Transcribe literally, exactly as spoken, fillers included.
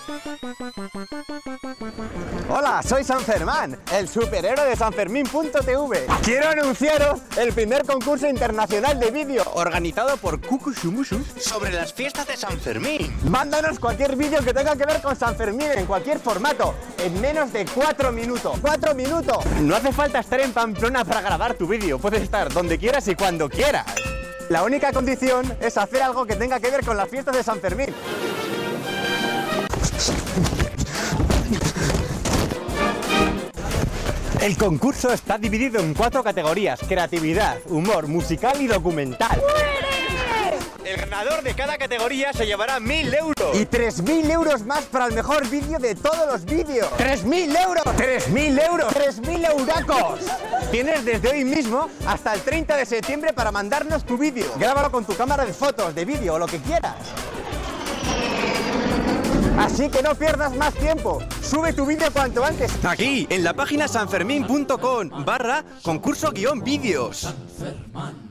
Hola, soy Sanfermán, el superhéroe de Sanfermín punto t v. Quiero anunciaros el primer concurso internacional de vídeo organizado por Kukushumushu sobre las fiestas de San Fermín. Mándanos cualquier vídeo que tenga que ver con San Fermín en cualquier formato, en menos de cuatro minutos. ¡cuatro minutos! No hace falta estar en Pamplona para grabar tu vídeo, puedes estar donde quieras y cuando quieras. La única condición es hacer algo que tenga que ver con las fiestas de San Fermín. El concurso está dividido en cuatro categorías: creatividad, humor, musical y documental. El ganador de cada categoría se llevará mil euros. Y tres mil euros más para el mejor vídeo de todos los vídeos. ¡tres mil euros! ¡tres mil euros! ¡tres mil euracos! Tienes desde hoy mismo hasta el treinta de septiembre para mandarnos tu vídeo. Grábalo con tu cámara de fotos, de vídeo o lo que quieras. Así que no pierdas más tiempo. Sube tu vídeo cuanto antes. Aquí, en la página sanfermin punto com barra concurso guión vídeos.